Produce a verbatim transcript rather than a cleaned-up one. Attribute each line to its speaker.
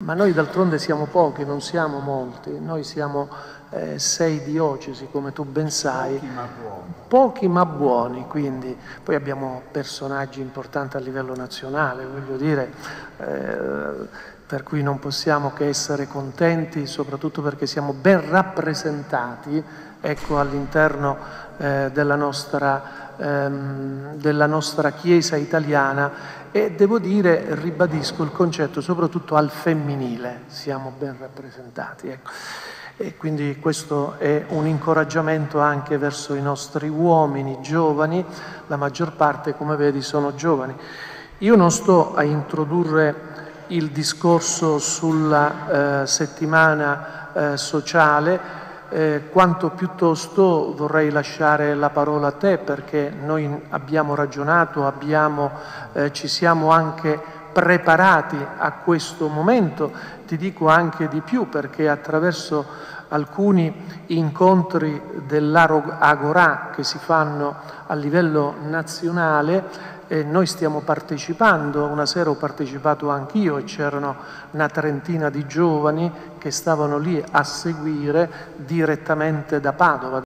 Speaker 1: Ma noi d'altronde siamo pochi, non siamo molti, noi siamo eh, sei diocesi, come tu ben sai.
Speaker 2: Pochi ma buoni.
Speaker 1: Pochi ma buoni, quindi poi abbiamo personaggi importanti a livello nazionale, voglio dire, eh, per cui non possiamo che essere contenti, soprattutto perché siamo ben rappresentati, ecco, all'interno eh, della nostra, ehm, della nostra Chiesa italiana, e devo dire, ribadisco il concetto, soprattutto al femminile siamo ben rappresentati, ecco. E quindi questo è un incoraggiamento anche verso i nostri uomini giovani, la maggior parte, come vedi, sono giovani. Io non sto a introdurre il discorso sulla eh, settimana eh, sociale, eh, quanto piuttosto vorrei lasciare la parola a te, perché noi abbiamo ragionato, abbiamo, eh, ci siamo anche preparati a questo momento. Ti dico anche di più, perché attraverso alcuni incontri dell'Agorà che si fanno a livello nazionale eh, noi stiamo partecipando. Una sera ho partecipato anch'io e c'erano una trentina di giovani che stavano lì a seguire direttamente da Padova.